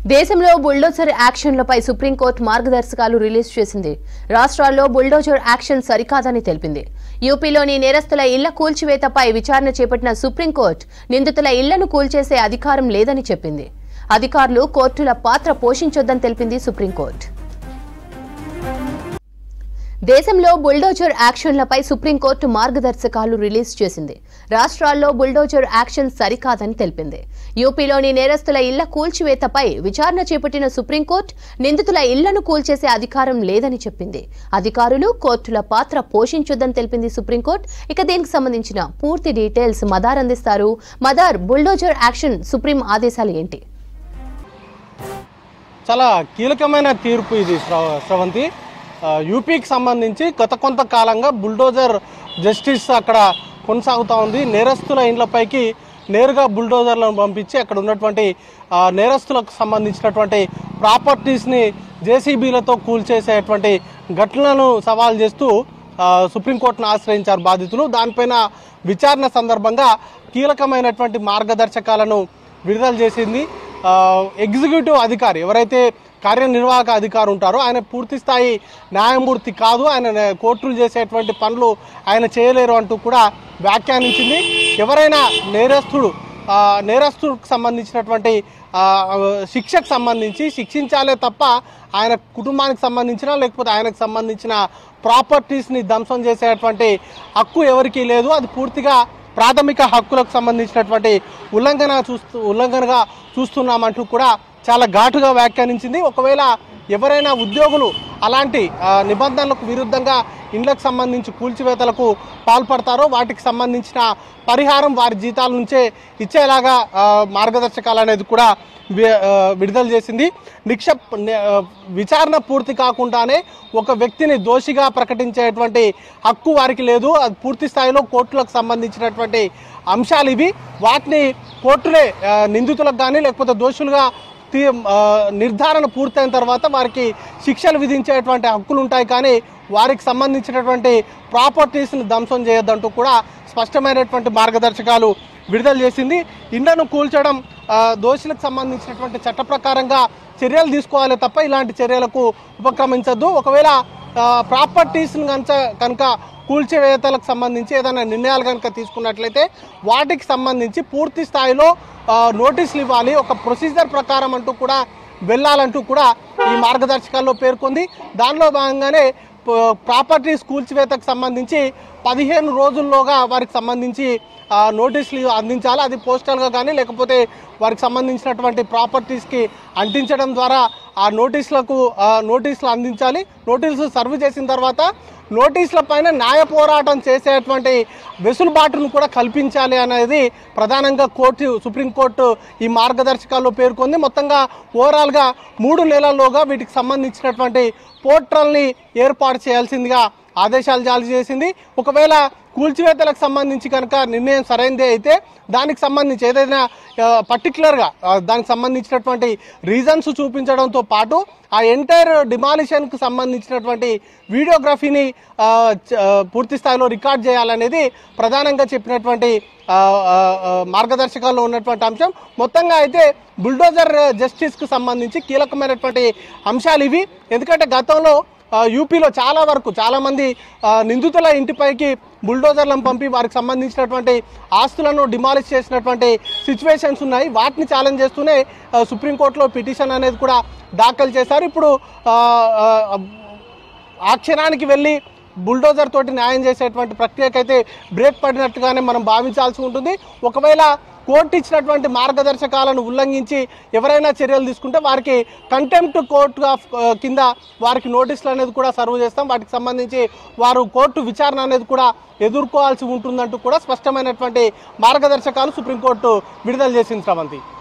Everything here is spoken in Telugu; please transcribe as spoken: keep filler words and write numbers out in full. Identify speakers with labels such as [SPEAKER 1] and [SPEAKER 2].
[SPEAKER 1] దేశంలో బుల్డోజర్ యాక్షన్లపై సుప్రీంకోర్టు మార్గదర్శకాలు రిలీజ్ చేసింది. రాష్ట్రాల్లో బుల్డోజర్ యాక్షన్ సరికాదని తెలిపింది. యూపీలోని నేరస్తుల ఇళ్ల కూల్చివేతపై విచారణ చేపట్టిన సుప్రీంకోర్టు నిందితుల ఇళ్లను కూల్చేసే అధికారం లేదని చెప్పింది. అధికారులు కోర్టుల పాత్ర పోషించొద్దని తెలిపింది సుప్రీంకోర్టు. దేశంలో బుల్డోజర్ యాక్షన్లపై సుప్రీంకోర్టు మార్గదర్శకాలు రిలీజ్ చేసింది. రాష్ట్రాల్లో బుల్డోజర్ యాక్షన్ సరికాదని తెలిపింది. యూపీలోని నేరస్తుల ఇళ్ల కూల్చివేతపై విచారణ చేపట్టిన సుప్రీంకోర్టు నిందితుల ఇళ్లను కూల్చేసే అధికారం లేదని చెప్పింది. అధికారులు కోర్టుల పాత్ర పోషించొద్దని తెలిపింది సుప్రీంకోర్టు. ఇక దీనికి సంబంధించిన పూర్తి డీటెయిల్స్ మదార్ అందిస్తారు. మదార్, బుల్డోజర్ యాక్షన్ సుప్రీం ఆదేశాలు ఏంటి?
[SPEAKER 2] చాలా కీలకమైన తీర్పు ఇది శ్రవంతి. యూపీకి సంబంధించి గత కొంతకాలంగా బుల్డోజర్ జస్టిస్ అక్కడ కొనసాగుతూ ఉంది. నేరస్తుల ఇండ్లపైకి నేరుగా బుల్డోజర్లను పంపించి అక్కడ ఉన్నటువంటి నేరస్తులకు సంబంధించినటువంటి ప్రాపర్టీస్ని జేసీబీలతో కూల్చేసేటువంటి ఘటనలను సవాల్ చేస్తూ సుప్రీంకోర్టును ఆశ్రయించారు బాధితులు. దానిపైన విచారణ సందర్భంగా కీలకమైనటువంటి మార్గదర్శకాలను విడుదల చేసింది. ఎగ్జిక్యూటివ్ అధికారి ఎవరైతే కార్యనిర్వాహక అధికారి ఉంటారో ఆయన పూర్తి స్థాయి న్యాయమూర్తి కాదు, ఆయన కోర్టులు చేసేటువంటి పనులు ఆయన చేయలేరు అంటూ కూడా వ్యాఖ్యానించింది. ఎవరైనా నేరస్తుడు నేరస్తుడికి సంబంధించినటువంటి శిక్షకు సంబంధించి శిక్షించాలే తప్ప ఆయన కుటుంబానికి సంబంధించిన లేకపోతే ఆయనకు సంబంధించిన ప్రాపర్టీస్ని ధ్వంసం చేసేటువంటి హక్కు ఎవరికీ లేదు. అది పూర్తిగా ప్రాథమిక హక్కులకు సంబంధించినటువంటి ఉల్లంఘన చూస్తూ ఉల్లంఘనగా చూస్తున్నామంటూ కూడా చాలా ఘాటుగా వ్యాఖ్యానించింది. ఒకవేళ ఎవరైనా ఉద్యోగులు అలాంటి నిబంధనలకు విరుద్ధంగా ఇండ్లకు సంబంధించి కూల్చివేతలకు పాల్పడతారో వాటికి సంబంధించిన పరిహారం వారి జీతాల నుంచే ఇచ్చేలాగా మార్గదర్శకాలు అనేది కూడా విడుదల చేసింది. నిక్షేప్ విచారణ పూర్తి కాకుండానే ఒక వ్యక్తిని దోషిగా ప్రకటించేటువంటి హక్కు వారికి లేదు. అది పూర్తి స్థాయిలో కోర్టులకు సంబంధించినటువంటి అంశాలు ఇవి. వాటిని కోర్టులే నిందితులకు కానీ లేకపోతే దోషులుగా నిర్ధారణ పూర్తయిన తర్వాత వారికి శిక్షలు విధించేటువంటి హక్కులు ఉంటాయి, కానీ వారికి సంబంధించినటువంటి ప్రాపర్టీస్ని ధ్వంసం చేయొద్దంటూ కూడా స్పష్టమైనటువంటి మార్గదర్శకాలు విడుదల చేసింది. ఇండ్లను కూల్చడం దోషులకు సంబంధించినటువంటి చట్ట ప్రకారంగా చర్యలు తీసుకోవాలి తప్ప ఇలాంటి చర్యలకు ఉపక్రమించద్దు. ఒకవేళ ప్రాపర్టీస్ని కనుక కనుక కూల్చివేతలకు సంబంధించి ఏదైనా నిర్ణయాలు కనుక తీసుకున్నట్లయితే వాటికి సంబంధించి పూర్తి స్థాయిలో నోటీసులు ఇవ్వాలి, ఒక ప్రొసీజర్ ప్రకారం అంటూ కూడా వెళ్ళాలంటూ కూడా ఈ మార్గదర్శకాల్లో పేర్కొంది. దానిలో భాగంగానే ప్రాపర్టీస్ కూల్చివేతకు సంబంధించి పదిహేను రోజుల్లోగా వారికి సంబంధించి నోటీసులు అందించాలి. అది పోస్టల్గా కానీ లేకపోతే వారికి సంబంధించినటువంటి ప్రాపర్టీస్కి అంటించడం ద్వారా ఆ నోటీసులకు నోటీసులు అందించాలి. నోటీసులు సర్వ్ చేసిన తర్వాత నోటీసుల పైన న్యాయ పోరాటం చేసేటువంటి వెసులుబాటును కూడా కల్పించాలి అనేది ప్రధానంగా కోర్టు సుప్రీంకోర్టు ఈ మార్గదర్శకాల్లో పేర్కొంది. మొత్తంగా ఓవరాల్గా మూడు నెలల్లోగా వీటికి సంబంధించినటువంటి పోర్టల్ని ఏర్పాటు చేయాల్సిందిగా ఆదేశాలు జారీ చేసింది. ఒకవేళ కూల్చివేతలకు సంబంధించి కనుక నిర్ణయం సరైనదే అయితే దానికి సంబంధించి ఏదైనా పర్టికులర్గా దానికి సంబంధించినటువంటి రీజన్స్ చూపించడంతో పాటు ఆ ఎంటైర్ డిమాలిషన్కు సంబంధించినటువంటి వీడియోగ్రఫీని పూర్తి స్థాయిలో రికార్డ్ చేయాలనేది ప్రధానంగా చెప్పినటువంటి మార్గదర్శకాల్లో ఉన్నటువంటి అంశం. మొత్తంగా అయితే బుల్డోజర్ జస్టిస్కు సంబంధించి కీలకమైనటువంటి అంశాలు ఇవి. ఎందుకంటే గతంలో యూపీలో చాలా వరకు చాలామంది నిందితుల ఇంటిపైకి బుల్డోజర్లను పంపి వారికి సంబంధించినటువంటి ఆస్తులను డిమాలిష్ చేసినటువంటి సిచ్యువేషన్స్ ఉన్నాయి. వాటిని ఛాలెంజ్ చేస్తూనే సుప్రీంకోర్టులో పిటిషన్ అనేది కూడా దాఖలు చేశారు. ఇప్పుడు ఆ క్షణానికి వెళ్ళి బుల్డోజర్ తోటి న్యాయం చేసేటువంటి ప్రక్రియకైతే బ్రేక్ పడినట్టుగానే మనం భావించాల్సి ఉంటుంది. ఒకవేళ కోర్టు ఇచ్చినటువంటి మార్గదర్శకాలను ఉల్లంఘించి ఎవరైనా చర్యలు తీసుకుంటే వారికి కంటెంప్ట్ కోర్టు కింద వారికి నోటీసులు అనేది కూడా సర్వ్ చేస్తాం. వాటికి సంబంధించి వారు కోర్టు విచారణ అనేది కూడా ఎదుర్కోవాల్సి ఉంటుందంటూ కూడా స్పష్టమైనటువంటి మార్గదర్శకాలు సుప్రీంకోర్టు విడుదల చేసింది శ్రవంతి.